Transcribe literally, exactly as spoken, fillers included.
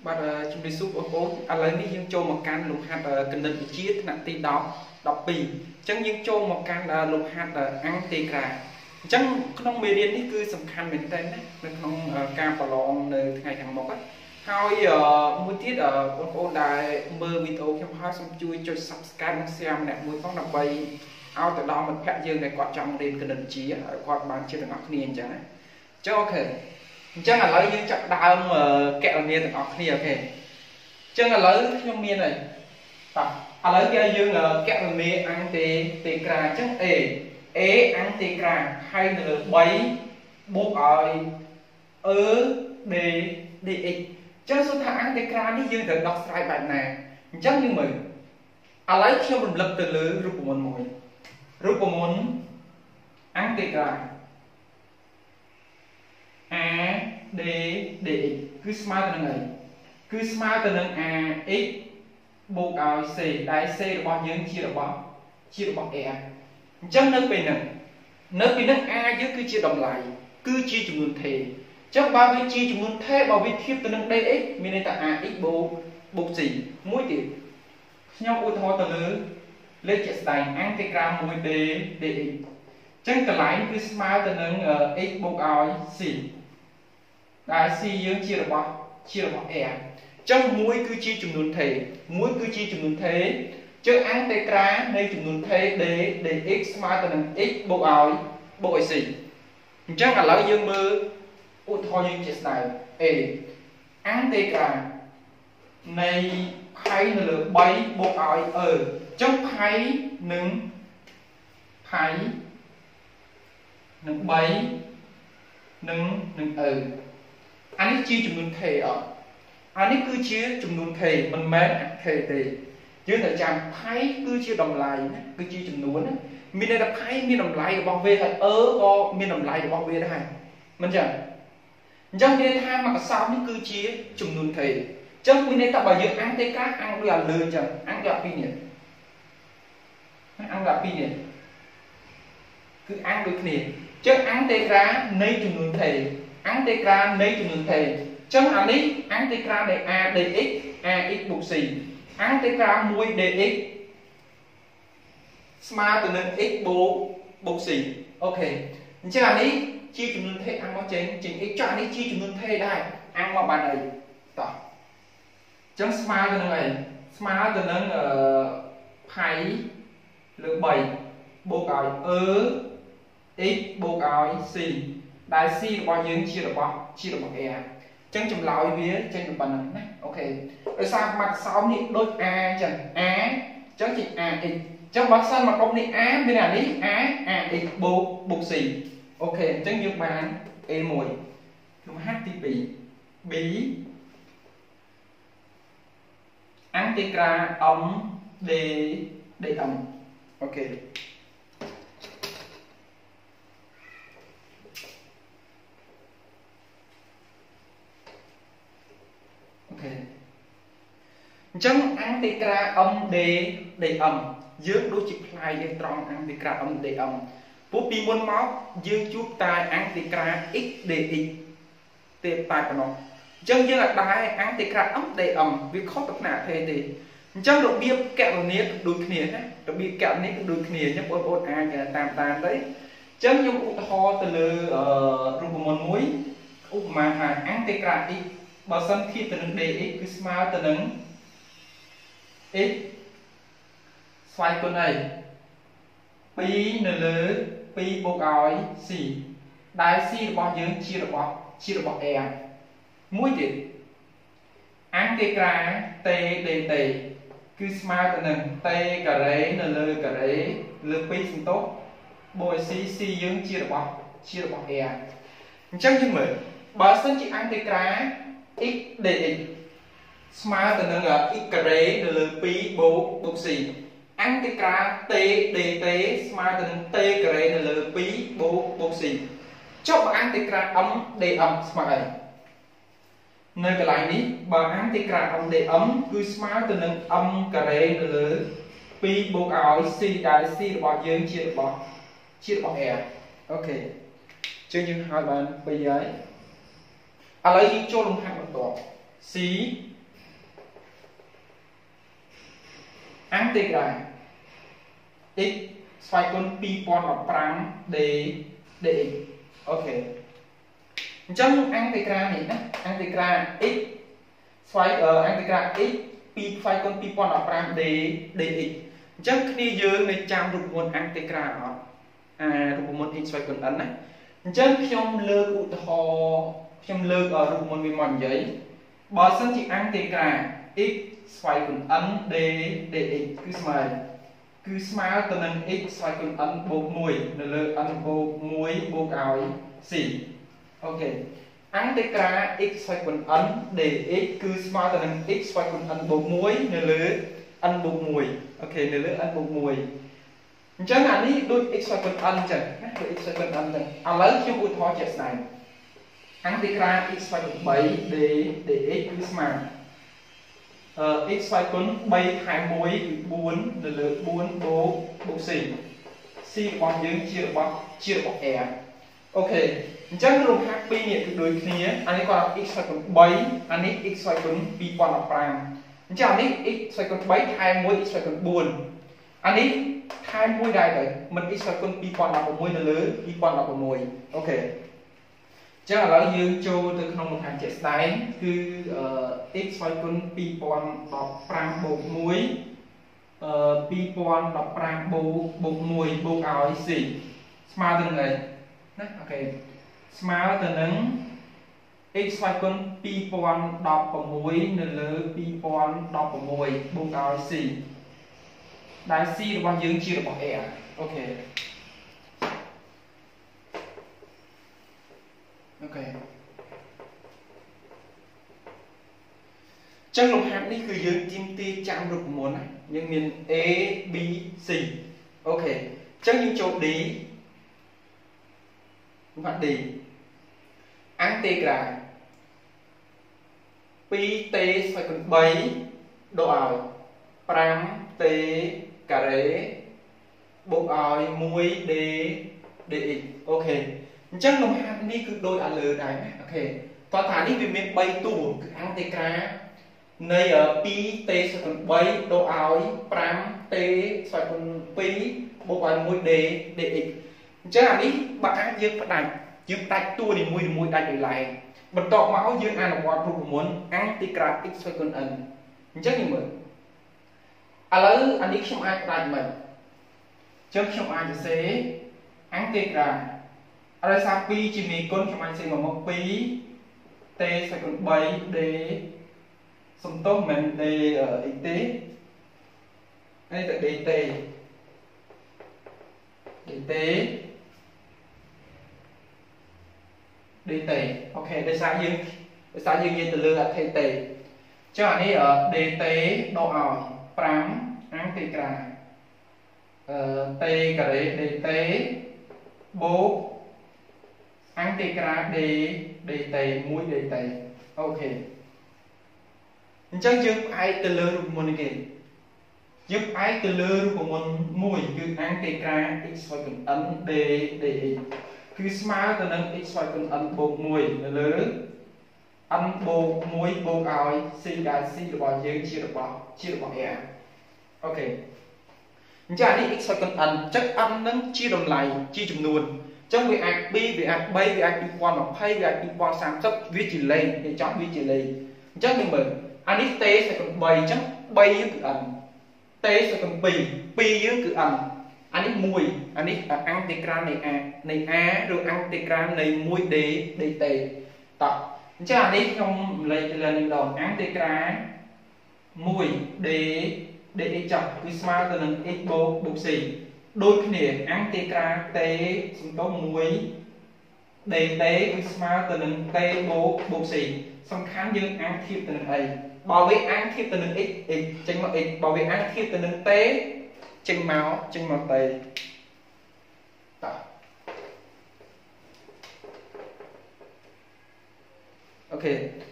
បាទជំរាបសួរបងប្អូនឥឡូវនេះយើងចូលមកកាន់លំហាត់គណិតវិទ្យាថ្នាក់ទីដប់ដប់ពីរអញ្ចឹងយើងចូលមកកាន់លំហាត់អង្គទេក្រាអញ្ចឹងក្នុងមេរៀននេះគឺសំខាន់មែនទែនណានៅក្នុងការប្រឡងនៅថ្ងៃខាងមុខហើយមួយទៀតបងប្អូនដែលមើលវីដេអូខ្ញុំហើយសូមជួយចុច Subscribe និង Share ម្នាក់មួយផងដើម្បីឲ្យទៅដល់មិត្តភក្តិយើងដែលគាត់ចង់រៀនគណិតវិទ្យាឲ្យគាត់បានជឿទាំងអស់គ្នាអញ្ចឹងណាចុះអូខេអញ្ចឹងឥឡូវយើងចាប់ដើមកណនាទាំងអស់គ្នាអូខេអញ្ចឹងឥឡូវខ្ញុំមានហើយបាទឥឡូវគេឲ្យយើងកណនាអង្គទេទេក្រាអញ្ចឹង A A អង្គទេក្រាហើយនៅលើបីបូកឲ្យ E D dx អញ្ចឹងសួរថាអង្គទេក្រានេះយើងត្រូវដោះស្រាយបែបណាអញ្ចឹងយើងមើលឥឡូវខ្ញុំរំលឹកទៅលើរូបមន្តមួយរូបមន្តអង្គទេក្រាA D dx គឺស្មើទៅនឹងអីគឺស្មើទៅនឹង ax បូកឲ្យ c ដែល c របស់យើងជារបស់ជារបស់ a អញ្ចឹងនៅពេលហ្នឹងនៅពេលហ្នឹង a យើងគឺជាតម្លៃគឺជាចំនួនថេរអញ្ចឹងបើវាជាចំនួនថេរបើវាធៀបទៅនឹង dx មានន័យថា ax បូកបូក c មួយទៀតខ្ញុំឧទាហរណ៍ទៅលើលេខជាក់ស្ដែងអង្គទេក្រាមួយ d dx អញ្ចឹងកន្លែងគឺស្មើទៅនឹង x បូកឲ្យ cដែល c យើងជារបស់ជារបស់ a អញ្ចឹងមួយគឺជាចំនួនថេរមួយគឺជាចំនួនថេរជើងអង្គទេក្រានៃចំនួនថេរ d dx ស្មើទៅនឹង x បូកឲ្យបូកឲ្យ c អញ្ចឹងឥឡូវយើងមើលឧទាហរណ៍យើងជាក់ស្ដែង a អង្គទេក្រានៃផៃនៅលើបីបូកឲ្យ e អញ្ចឹងផៃនឹងផៃនឹងបីនឹងនឹង eអានេះជាចំនួនថេរអត់អានេះគឺជាចំនួនថេរមិនមែនអថេរទេយើងត្រូវចាំផៃគឺជាតម្លៃគឺជាចំនួនមានន័យថាផៃមានតម្លៃរបស់វាហើយអឺក៏មានតម្លៃរបស់វាដែរមិនចឹងអញ្ចឹងមានន័យថាមកកសោបនេះគឺជាចំនួនថេរអញ្ចឹងមានន័យថាបើយើងអង្គទេក្រាអង្គដូចអាលើអញ្ចឹងអង្គដូចពីរនេះអង្គដូចពីរនេះគឺអង្គដូចគ្នាអញ្ចឹងអង្គទេក្រានៃចំនួនថេរអង្គទេក្រានៃចំនួនថេរអញ្ចឹងអានេះអង្គទេក្រានៃ a dx ax បូក c អង្គទេក្រាមួយ dx ស្មើទៅនឹង x បូកបូក c អូខេអញ្ចឹងអានេះជាចំនួនថេរអង្គមកចេញចេញ x ចុះអានេះជាចំនួនថេរដែរអង្គមកបានអីតោះអញ្ចឹងស្មើទៅនឹងអីស្មើទៅនឹងអឺផៃលើបីបូកឲ្យ e x បូកឲ្យ cដែល c របស់យើងជារបស់ជារបស់ a អញ្ចឹងចម្លើយវាចេញទៅប៉ុណ្ណឹងណាអូខេដោយសារមកសោមនេះដូច a អញ្ចឹង a អញ្ចឹងជា ax អញ្ចឹងបើសិនមកក្រុមនេះ a មានអានេះ a ax បូកបូក c អូខេអញ្ចឹងយើងបាន a មួយលំហាត់ទីពីរ b អង្គទេក្រា m d dm អូខេអញ្ចឹងអង្គទេក្រា m d dm យើងដូចជាផ្លាយយើងត្រង់អង្គទេក្រា m dm ពួកពីមុនមកយើងជួបតែអង្គទេក្រា x dx ទេតែប៉ុណ្ណោះអញ្ចឹងយើងអត់ដែរអង្គទេក្រា m dm វាខុសទៅផ្នែកអថេរទេអញ្ចឹងរបៀបកណនាដូចគ្នាណារបៀបកណនាគឺដូចគ្នាអញ្ចឹងបងប្អូនអាចតាមតាមទៅអញ្ចឹងខ្ញុំឧទាហរណ៍ទៅលើរូបមន្តមួយឧបមាថាអង្គទេក្រា x បើសិនធៀបទៅនឹង dx គឺស្មើទៅនឹង x ស្វ័យគុណអីពីរនៅលើពីរបូកឲ្យ c ដែល c របស់យើងជារបស់ជារបស់ a មួយទៀតអង្គទេក្រា t dt គឺស្មើទៅនឹង t ការ៉េនៅលើការ៉េលើពីរសន្ទុះបូក c c យើងជារបស់ជារបស់ a អញ្ចឹងយើងមើលបើសិនជាអង្គទេក្រា x dx ស្មើទៅនឹង x ការ៉េនៅលើពីរបូកបូក c អង្គទេក្រា t dt ស្មើទៅនឹង t ការ៉េនៅលើពីរបូកបូក c ចុះបើអង្គទេក្រា m dm ស្មើអីនៅកន្លែងនេះបើអង្គទេក្រា m dm គឺស្មើទៅនឹង m ការ៉េនៅលើពីរបូកឲ្យ c ដែល c របស់យើងជារបស់ជារបស់ a អូខេជើងយើងហើយបានពីរហើយឥឡូវយើងចូលលំហាត់បន្ត អ C ăn tê ra x xoay con pi pon ở pram d dx ok chẳng ăn tê ra này ăn tê ra x xoay ở ăn tê ra x pi xoay con pi pon ở pram d dx chắc khi dương này chạm rụt nguồn ăn tê ra à rụt nguồn x xoay con ấn này chắc trong lơ cụ thò trong lơ ở rụt nguồn vì mòn giấy bỏ sân chỉ ăn tê ra x xoay con ấn d dx cứ smile cứ smile từ nâng x xoay con ấn bộ mùi là lơ ấn bộ muối bộ áo xỉ ok ăn tê ra x xoay con ấn dx cứ smile từ nâng x xoay con ấn bộ muối là lơ ấn bộ mùi ok là lơ ấn bộ mùi chẳng hạn ní đôi x xoay con ấn chẳng đôi x xoay con ấn chẳng à lấy trong ưu thó chết này ăn tê ra x xoay con bảy d dx cứ smile Uh, x xoay con bay hai muối bốn là lượng bốn bố bố xì xì bằng dương chia bằng chia bằng e ok chắc lúc happy này thì đối kia anh ấy còn x xoay con bảy anh ấy x xoay con pi quan là pram chắc anh ấy x xoay con bảy hai muối x xoay con bốn anh ấy hai muối đại rồi mình x xoay con pi quan là một muối là lớn pi quan là một muối ok chắc là nói dương châu từ trong một hàng chạy đáy cứ x xoay con pi pon đọc pram bột muối pi pon đọc pram bột bột muối bột áo xỉ smart từ này ok smart từ nâng x xoay con pi pon đọc bột muối nên lỡ pi pon đọc bột muối bột áo xỉ đại xỉ là bao dương chia được bằng e ok ok trong lục hàm này cứ dương tim ti chạm được muốn này nhưng miền A B C ok trong những chỗ đi các bạn đi ăn tê ra pi t phải còn bảy độ ảo pram t cà rế bộ ảo muối d dx ok chắc lồng hàm đi cứ đôi ăn lờ này ok toàn thả đi vì miền bay tủ ăn tê ra nơi ở pi t sẽ còn bảy độ áo pram t sẽ còn pi bộ áo muối d dx chắc là đi bạn ăn dương phải đánh dương đánh tua thì mùi mùi đánh lại bật tọt máu dương ăn là quá rụt muốn ăn tê ra x phải còn ẩn chắc như mình à lỡ anh đi không ai đánh mình chắc không ai sẽ ăn tê ra ở đây sao pi chỉมีก้นtrong anh sẽ mà một pi t sẽ còn bảy d sum tốt mình d ở x t đây là dt dt dt ok đây sao dương đây sao dương như từ lương là thay t cho anh ấy ở dt độ ỏi pram ăn tê ra t cả đấy dt bố ăn tê ra d dt muối dt ok chắc giúp ai từ lơ rụt môn kì giúp ai từ lơ rụt môn mùi cứ ăn tê ra x xoay cần ấn d dx cứ smart từ nâng x xoay cần ấn bột mùi là lớn ăn bột muối bột áo xì đá xì được bao nhiêu chia được bao chia được bao e ok chả đi x xoay cần ấn chắc ăn nâng chia đồng lại chia chùm nuôn trong việc ạc b việc ạc bay việc ạc pi quan hoặc hay việc ạc pi quan sang chấp viết chỉ lên để chọn viết chỉ lên chắc như mình anh ít t sẽ còn bảy chắc bay với cự ẩn t sẽ còn pi pi với cự ẩn anh ít mùi anh ít ăn tê ra này a này a rồi ăn tê ra này mùi d dt tập chắc anh ít không lấy lên đầu ăn tê ra mùi d để chọn cái smart từ nâng x bộ bộ xì đôi khi này ăn tê ra t xong có muối dt cái smart từ nâng t bộ bộ xì xong kháng dương ăn thiệp từ nâng a bảo vệ ăn thiệp từ nâng x x trên màu x bảo vệ ăn thiệp từ nâng t trên máu trên màu t ok